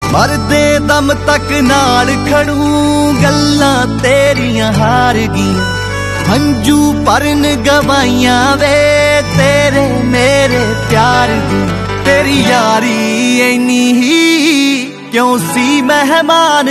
मरदे दम तक नाल खड़ू गल्लां तेरियां हार गईयां हंजू भरन गवाइयां वे तेरे मेरे प्यार दी तेरी यारी इन्नी ही क्यों सी मेहमान